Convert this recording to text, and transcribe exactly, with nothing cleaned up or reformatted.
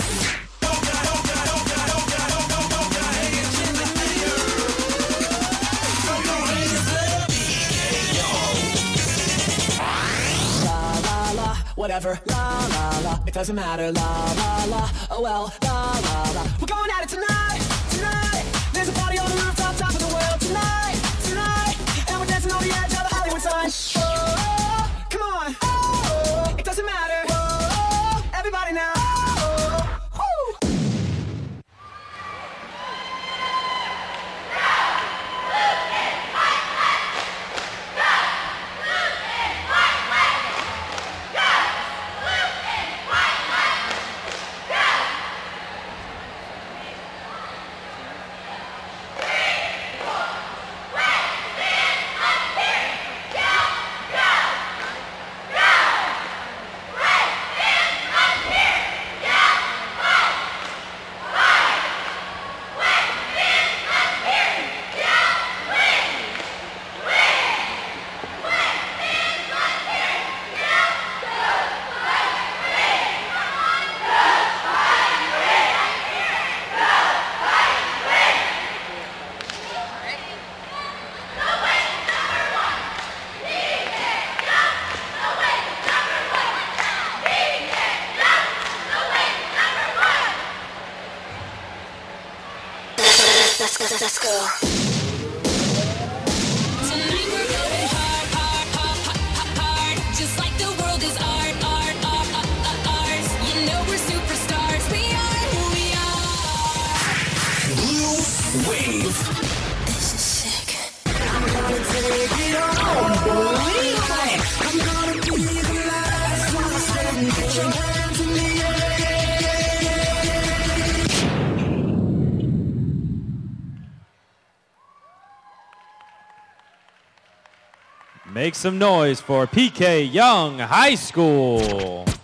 Whatever, la la la, it doesn't matter, la la la, oh well, la la la. We're going at it tonight, tonight. There's a party on the rooftop, top of the world tonight, tonight. And we're dancing on the edge of the Hollywood sign. Oh, come on, oh, it doesn't matter, oh, everybody now. Oh, woo. Let's go, let's go. Tonight we're going hard, hard, hard, hard, hard. Just like the world is art, art, art, art, art, art. You know we're superstars. We are who we are. Blue Wave. This is sick. I'm gonna take it on, boy. I'm gonna be the last one standing. Get your hands in the air. Make some noise for P K Yonge High School.